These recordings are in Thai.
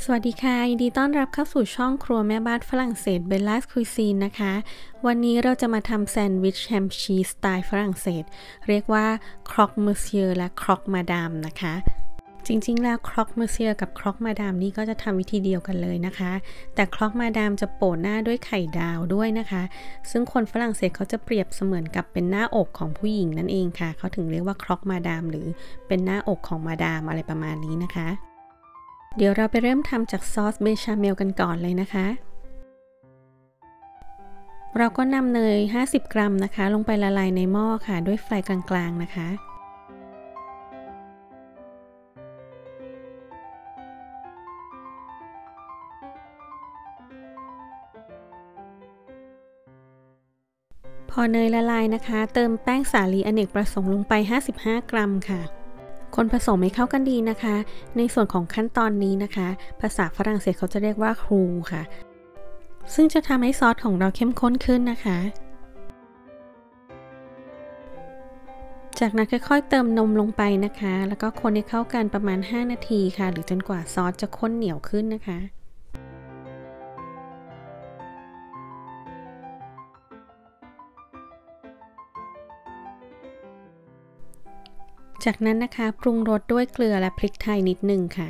สวัสดีค่ะยินดีต้อนรับเข้าสู่ช่องครัวแม่บ้านฝรั่งเศสเบลล่าคุยซีนนะคะวันนี้เราจะมาทำแซนด์วิชแฮมชีสสไตล์ฝรั่งเศสเรียกว่าครอกเมอร์เซียและครอกมาดามนะคะจริงๆแล้วครอกเมอร์เซียกับครอกมาดามนี่ก็จะทำวิธีเดียวกันเลยนะคะแต่ครอกมาดามจะโปะหน้าด้วยไข่ดาวด้วยนะคะซึ่งคนฝรั่งเศสเขาจะเปรียบเสมือนกับเป็นหน้าอกของผู้หญิงนั่นเองค่ะเขาถึงเรียกว่าครอกมาดามหรือเป็นหน้าอกของมาดามอะไรประมาณนี้นะคะเดี๋ยวเราไปเริ่มทำจากซอสเบชาเมลกันก่อนเลยนะคะเราก็นำเนย50 กรัมนะคะลงไปละลายในหม้อค่ะด้วยไฟกลางๆนะคะพอเนยละลายนะคะเติมแป้งสาลีอเนกประสงค์ลงไป55 กรัมค่ะคนผสมให้เข้ากันดีนะคะในส่วนของขั้นตอนนี้นะคะภาษาฝรั่งเศสเขาจะเรียกว่าครูค่ะซึ่งจะทำให้ซอสของเราเข้มข้นขึ้นนะคะจากนั้นค่อยๆเติมนมลงไปนะคะแล้วก็คนให้เข้ากันประมาณ5 นาทีค่ะหรือจนกว่าซอสจะข้นเหนียวขึ้นนะคะจากนั้นนะคะปรุงรสด้วยเกลือและพริกไทยนิดนึงค่ะ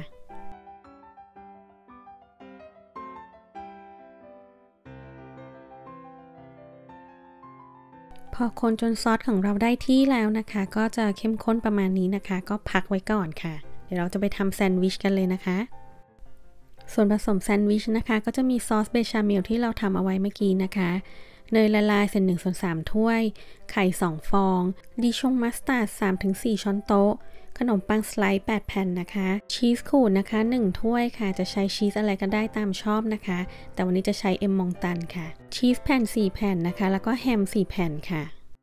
พอคนจนซอสของเราได้ที่แล้วนะคะก็จะเข้มข้นประมาณนี้นะคะก็พักไว้ก่อนค่ะเดี๋ยวเราจะไปทำแซนด์วิชกันเลยนะคะส่วนผสมแซนด์วิชนะคะก็จะมีซอสเบชาเมลที่เราทำเอาไว้เมื่อกี้นะคะเนยละลายเศษ1/3 ถ้วยไข่2 ฟองดิชงมัสตาร์ด3-4 ช้อนโต๊ะขนมปังสไลด์8 แผ่นนะคะชีสขูดนะคะ1 ถ้วยค่ะจะใช้ชีสอะไรก็ได้ตามชอบนะคะแต่วันนี้จะใช้เอ็มมองตันค่ะชีสแผ่น4 แผ่นนะคะแล้วก็แฮม4 แผ่นค่ะ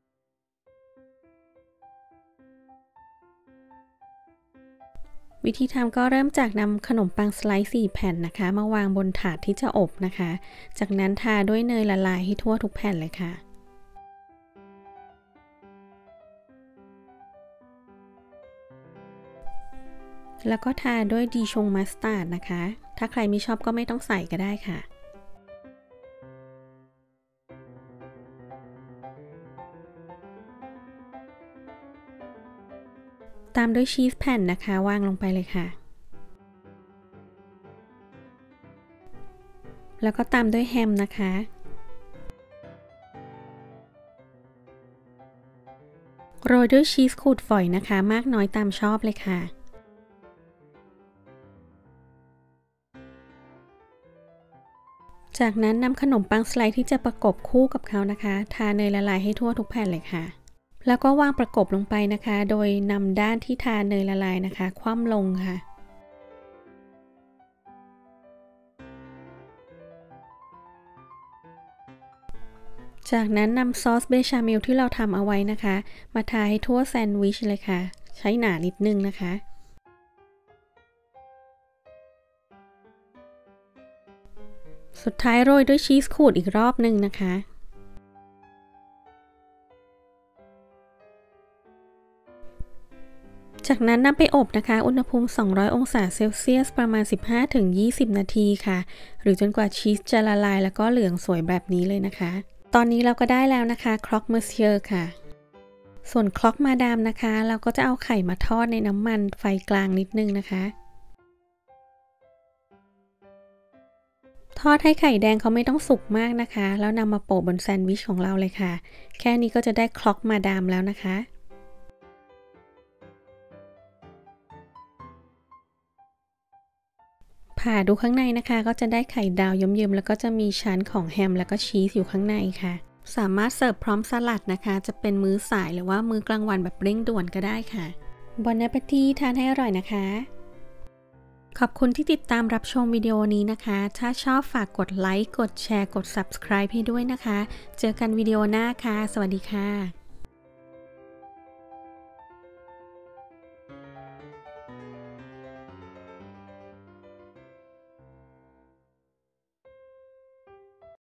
วิธีทำก็เริ่มจากนำขนมปังสไลด์4 แผ่นนะคะมาวางบนถาดที่จะอบนะคะจากนั้นทาด้วยเนยละลายให้ทั่วทุกแผ่นเลยค่ะแล้วก็ทาด้วยดิชงมัสตาร์ดนะคะถ้าใครไม่ชอบก็ไม่ต้องใส่ก็ได้ค่ะตามด้วยชีสแผ่นนะคะวางลงไปเลยค่ะแล้วก็ตามด้วยแฮมนะคะโรยด้วยชีสขูดฝอยนะคะมากน้อยตามชอบเลยค่ะจากนั้นนำขนมปังสไลด์ที่จะประกบคู่กับเขานะคะทาเนยละลายให้ทั่วทุกแผ่นเลยค่ะแล้วก็วางประกบลงไปนะคะโดยนำด้านที่ทาเนยละลายนะคะคว่ำลงค่ะจากนั้นนำซอสเบชาเมลที่เราทำเอาไว้นะคะมาทาให้ทั่วแซนด์วิชเลยค่ะใช้หนานิดนึงนะคะสุดท้ายโรยด้วยชีสขูดอีกรอบนึงนะคะจากนั้นนำไปอบนะคะอุณหภูมิ200 องศาเซลเซียสประมาณ 15-20 นาทีค่ะหรือจนกว่าชีสจะละลายแล้วก็เหลืองสวยแบบนี้เลยนะคะตอนนี้เราก็ได้แล้วนะคะครอกเมอร์เซียค่ะส่วนครอกมาดามนะคะเราก็จะเอาไข่มาทอดในน้ำมันไฟกลางนิดนึงนะคะทอดให้ไข่แดงเขาไม่ต้องสุกมากนะคะแล้วนำมาโปะบนแซนด์วิชของเราเลยค่ะแค่นี้ก็จะได้ครอกมาดามแล้วนะคะผ่าดูข้างในนะคะก็จะได้ไข่ดาวเยิ้มๆแล้วก็จะมีชั้นของแฮมแล้วก็ชีสอยู่ข้างในค่ะสามารถเสิร์ฟพร้อมสลัดนะคะจะเป็นมื้อสายหรือว่ามื้อกลางวันแบบเร่งด่วนก็ได้ค่ะบอนแอปเปติทานให้อร่อยนะคะขอบคุณที่ติดตามรับชมวิดีโอนี้นะคะถ้าชอบฝากกดไลค์กดแชร์กด Subscribe ให้ด้วยนะคะเจอกันวิดีโอหน้าค่ะสวัสดีค่ะ